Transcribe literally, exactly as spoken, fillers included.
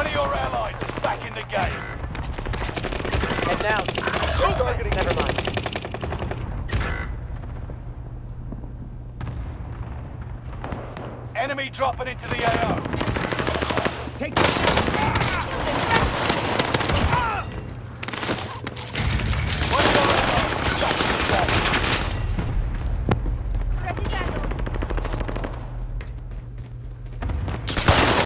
One of your allies is back in the game. Head down. Targeting. Never mind. Enemy dropping into the A O.